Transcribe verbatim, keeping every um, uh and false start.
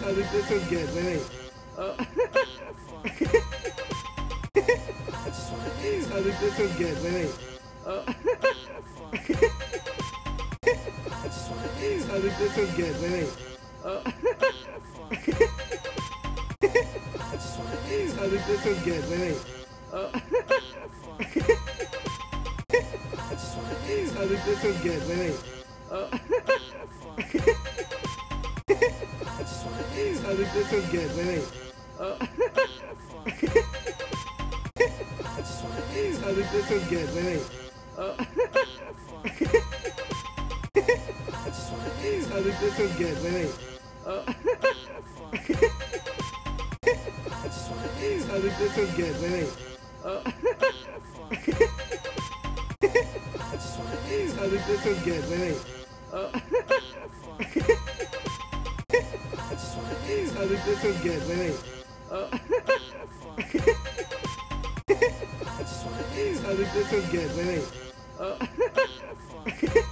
I think this was good. Wait, wait. Oh. I think this was good. Wait, wait. Oh. I think this was good. Wait, wait. Oh. I think this was good. Wait, wait. Oh. I think this was good. Wait, wait. Oh. I think this was good. Wait, wait. Oh. I think this was good. Wait, wait. Oh. I think this was good. Wait, wait. Oh. I think this was good. Wait, wait. Oh. I think this was good. Wait, wait. Oh. I think this was good. Wait, wait. Oh. I think this was good. Wait, wait. Oh.